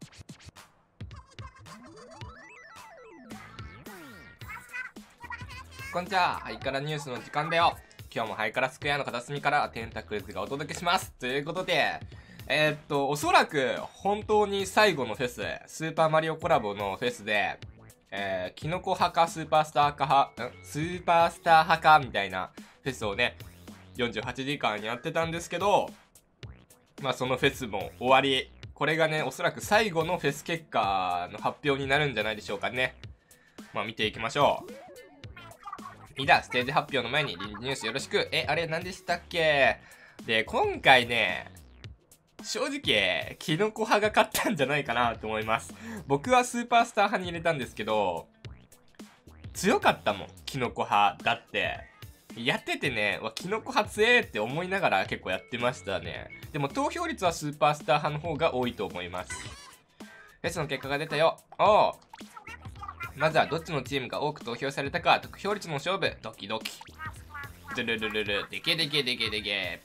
こんにちは、ハイカラニュースの時間だよ。今日もハイカラスクエアの片隅からテンタクルズがお届けします。ということで、おそらく本当に最後のフェス、スーパーマリオコラボのフェスで、キノコ派かスーパースター派かみたいなフェスをね、48時間やってたんですけど、まあそのフェスも終わり、これがね、おそらく最後のフェス結果の発表になるんじゃないでしょうかね。まあ見ていきましょう。いいだ、ステージ発表の前にニュースよろしく。あれ何でしたっけ？で、今回ね、正直、キノコ派が勝ったんじゃないかなと思います。僕はスーパースター派に入れたんですけど、強かったもん、キノコ派。だって、やっててね、キノコ派強えって思いながら結構やってましたね。でも投票率はスーパースター派の方が多いと思います。フェスの結果が出たよ。おう。まずはどっちのチームが多く投票されたか、得票率の勝負、ドキドキ。ドゥルルルル、デケデケデケデケ。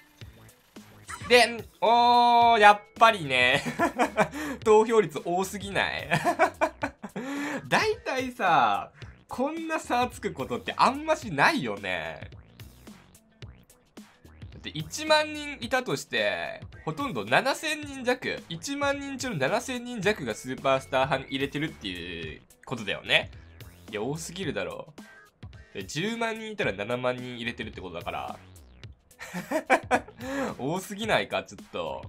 で、やっぱりね、投票率多すぎないだいたいさ、こんな差つくことってあんましないよね。だって1万人いたとして、ほとんど7000人弱、1万人中の7000人弱がスーパースター派に入れてるっていうことだよね。いや、多すぎるだろう。10万人いたら7万人入れてるってことだから。多すぎないか、ちょっと。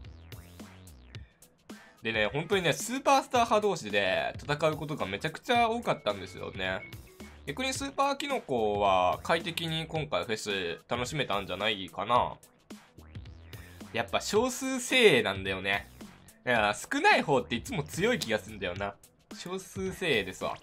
でね、本当にね、スーパースター派同士で戦うことがめちゃくちゃ多かったんですよね。逆にスーパーキノコは快適に今回フェス楽しめたんじゃないかな。やっぱ少数精鋭なんだよね。いや、少ない方っていつも強い気がするんだよな。少数精鋭ですわ。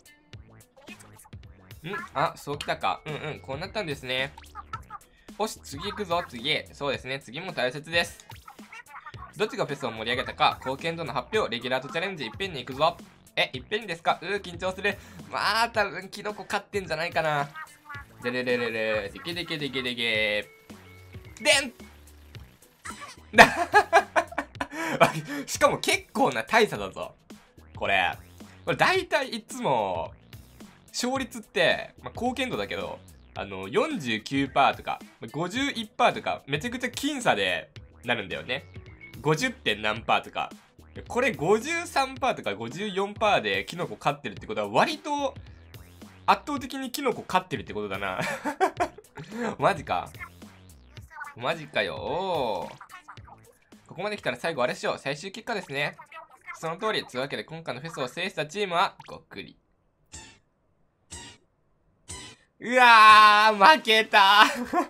あ、そうきたか。こうなったんですね。よし、次行くぞ、次。そうですね、次も大切です。どっちがフェスを盛り上げたか、貢献度の発表、レギュラーとチャレンジ、いっぺんに行くぞ。いっぺんにですか？緊張する。まあ、多分、キノコ勝ってんじゃないかな。でれれれれ、でけでけでけでけ。でんしかも結構な大差だぞ。これ大体いつも、勝率って、貢献度だけど、49% とか、51% とか、めちゃくちゃ僅差でなるんだよね。50. 点何パーとか。これ 53% とか 54% でキノコ勝ってるってことは割と圧倒的にキノコ勝ってるってことだな。マジか。マジかよ。ここまで来たら最後あれしよう。最終結果ですね。その通り。というわけで今回のフェスを制したチームは、ごっくり。うわー、負けた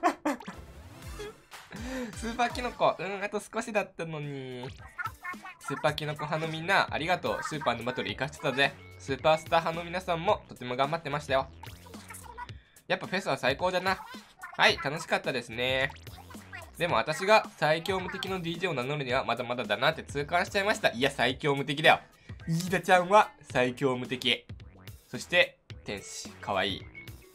スーパーキノコ、あと少しだったのに。スーパーキノコ派のみんな、ありがとう。スーパーのバトル生かしてたぜ。スーパースター派の皆さんもとても頑張ってましたよ。やっぱフェスは最高だな。はい、楽しかったですね。でも私が最強無敵の DJ を名乗るにはまだまだだなって痛感しちゃいました。いや、最強無敵だよ。飯田ちゃんは最強無敵。そして、天使、かわいい。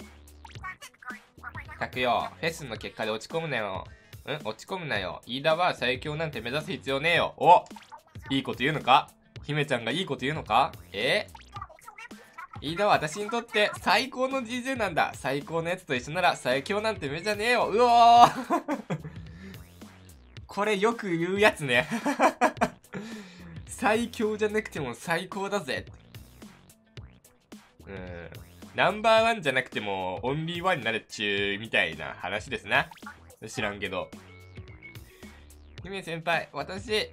たくよ、フェスの結果で落ち込むなよ。落ち込むなよ。飯田は最強なんて目指す必要ねえよ。お、いいこと言うのか？姫ちゃんがいいこと言うのか？飯田は私にとって最高の DJ なんだ。最高のやつと一緒なら最強なんて目じゃねえよ。うおーこれよく言うやつね。最強じゃなくても最高だぜ。ナンバーワンじゃなくてもオンリーワンになるっちゅうみたいな話ですな。知らんけど。姫先輩、私、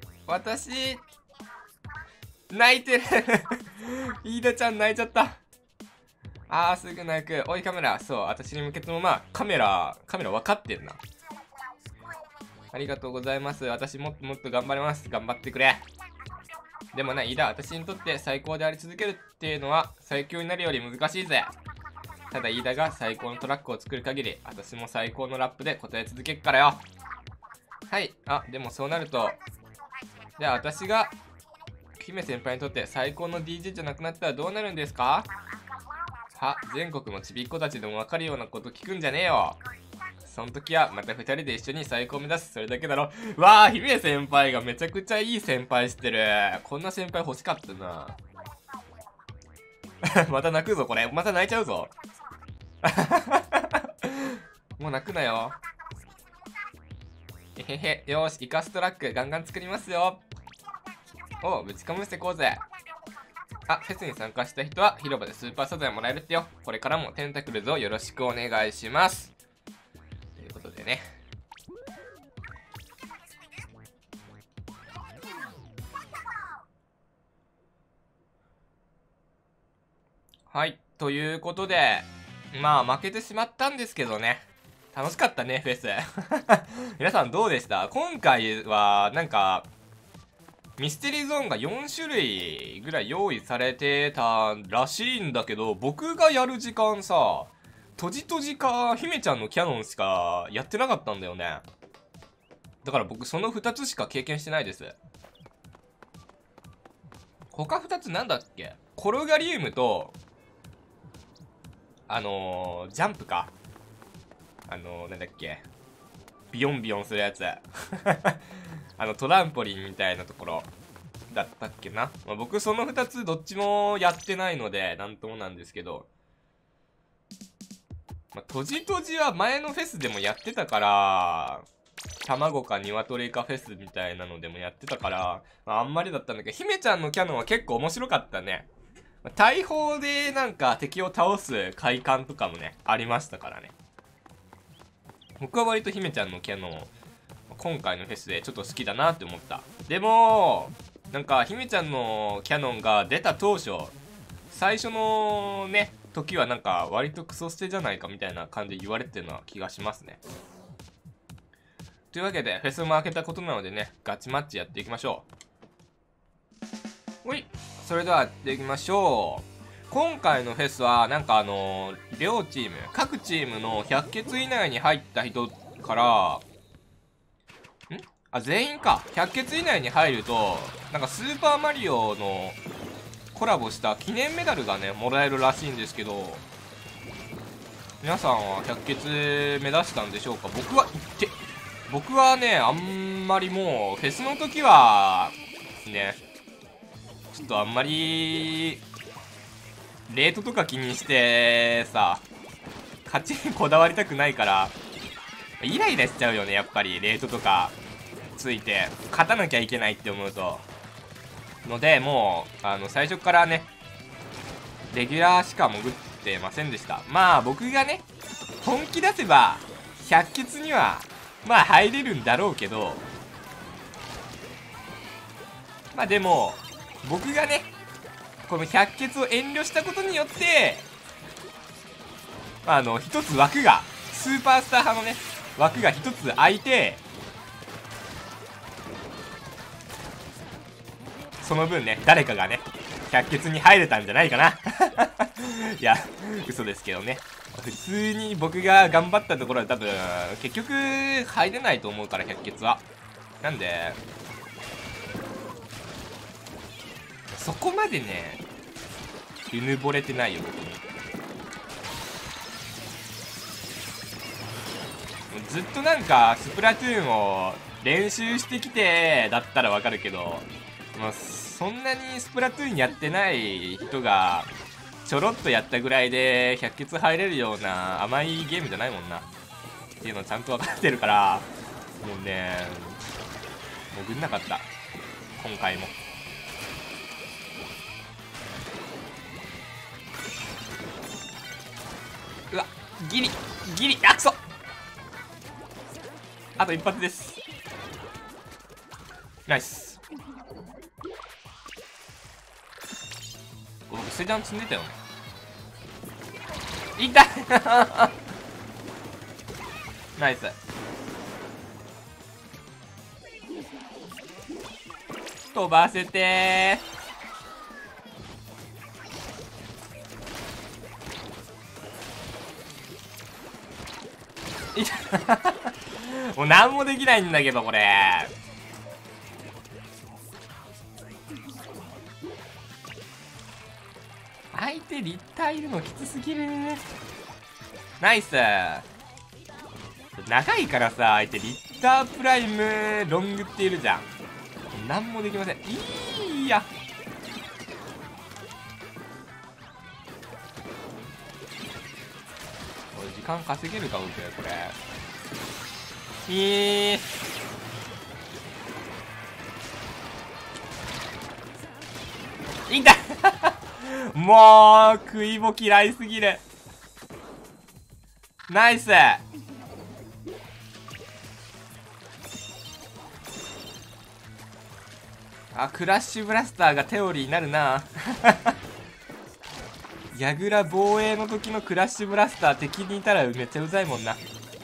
泣いてる。飯田ちゃん泣いちゃった。すぐ泣く。おいカメラ。そう、私に向けてもカメラ分かってんな。ありがとうございます。私もっともっと頑張ります。頑張ってくれ。でもね、飯田、私にとって最高であり続けるっていうのは最強になるより難しいぜ。ただ飯田が最高のトラックを作る限り、私も最高のラップで答え続けっからよ。はい。でもそうなると、じゃあ私が姫先輩にとって最高の DJ じゃなくなったらどうなるんですか？全国のちびっ子たちでも分かるようなこと聞くんじゃねえよ。 その時はまた2人で一緒に最高を目指す。それだけだろ。わあ、姫先輩がめちゃくちゃいい先輩してる。こんな先輩欲しかったな。また泣くぞ、これ。また泣いちゃうぞ。もう泣くなよ。へへへ。よーし、イカストラックガンガン作りますよ。おう、ぶちかむしてこうぜ。あ、フェスに参加した人は広場でスーパーサザエもらえるってよ。これからもテンタクルズをよろしくお願いします。ということでね。はい。ということで、まあ負けてしまったんですけどね。楽しかったね、フェス。皆さんどうでした？今回は、なんか、ミステリーゾーンが4種類ぐらい用意されてたらしいんだけど、僕がやる時間さ、とじとじか姫ちゃんのキャノンしかやってなかったんだよね。だから僕その2つしか経験してないです。他2つなんだっけ？コロガリウムと、ジャンプか。なんだっけ。ビヨンビヨンするやつ。トランポリンみたいなところだったっけな。まあ、僕その2つどっちもやってないので、なんともなんですけど。まあ、とじとじは前のフェスでもやってたから、卵か鶏かフェスみたいなのでもやってたから、まあ、あんまりだったんだけど、姫ちゃんのキャノンは結構面白かったね。大砲でなんか敵を倒す快感とかもね、ありましたからね。僕は割と姫ちゃんのキャノン、今回のフェスでちょっと好きだなって思った。でも、なんか姫ちゃんのキャノンが出た当初、最初のね、時はなんか割とクソ捨てじゃないかみたいな感じで言われてるような気がしますね。というわけで、フェスも開けたことなのでね、ガチマッチやっていきましょう。ほい。それではやっていきましょう。今回のフェスは、なんか両チーム、各チームの100決以内に入った人から、全員か。100決以内に入ると、なんかスーパーマリオのコラボした記念メダルがね、もらえるらしいんですけど、皆さんは100決目指したんでしょうか？僕はね、あんまりもう、フェスの時は、ね、ちょっとあんまり、レートとか気にしてさ、勝ちにこだわりたくないから、イライラしちゃうよね、やっぱり、レートとかついて、勝たなきゃいけないって思うと。ので、もう、最初からね、レギュラーしか潜ってませんでした。まあ、僕がね、本気出せば、100決には、まあ、入れるんだろうけど、まあでも、僕がね、この100決を遠慮したことによって、一つ枠が、スーパースター派のね、枠が一つ空いて、その分ね、誰かがね、100決に入れたんじゃないかな。いや、嘘ですけどね。普通に僕が頑張ったところは多分、結局、入れないと思うから、100決は。なんで、そこまでね、うぬぼれてないよ、僕に。ずっとなんか、スプラトゥーンを練習してきて、だったらわかるけど、まあ、そんなにスプラトゥーンやってない人が、ちょろっとやったぐらいで100決入れるような甘いゲームじゃないもんな。っていうのちゃんと分かってるから、もうね、潜んなかった。今回も。うわ、ギリ、あ、くそ！あと一発です。ナイス。僕、セジャン積んでたよね。痛いナイス。飛ばせてー。もう何もできないんだけど、これ。相手立体いるのきつすぎる。ナイス。 長いからさ、相手リッタープライムロングっているじゃん。なんもできません。いいや。これ時間稼げるか僕これ。痛いもう食いぼ嫌いすぎる。ナイス。あ、クラッシュブラスターがテオリーになるなヤグラ防衛の時のクラッシュブラスター敵にいたらめっちゃうざいもんな。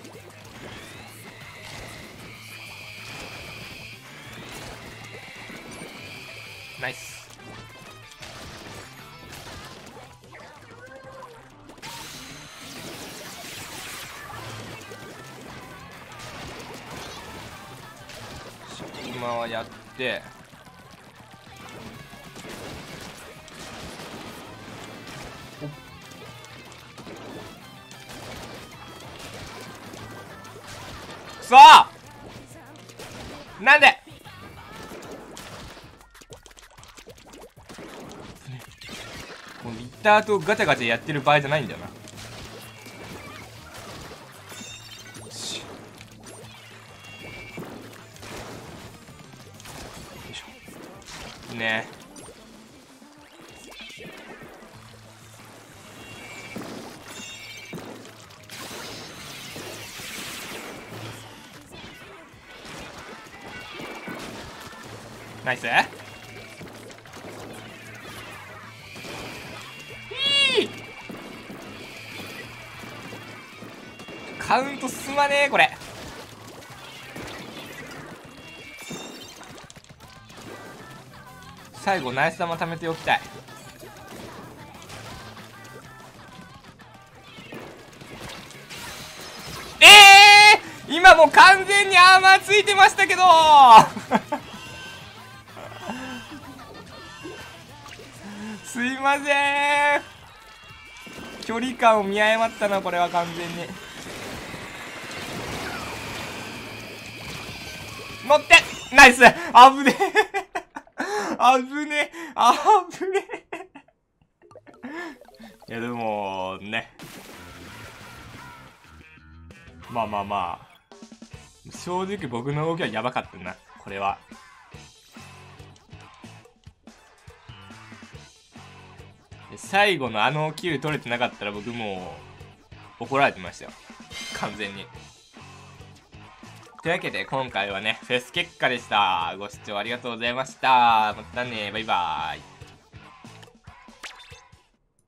ナイス。今はやってくそーなんでもうリッターとガチャガチャやってる場合じゃないんだよな。よいしょねえ。ナイス。カウント進まねえこれ。最後ナイス玉貯めておきたい。今もう完全にアーマーついてましたけどすいません、距離感を見誤ったなこれは完全に。乗ってナイス。あぶねあぶねあぶねいやでもね、まあまあまあ正直僕の動きはやばかったなこれは。最後のあのキル取れてなかったら僕もう怒られてましたよ完全に。というわけで今回はねフェス結果でした。ご視聴ありがとうございました。またね、バイバーイ。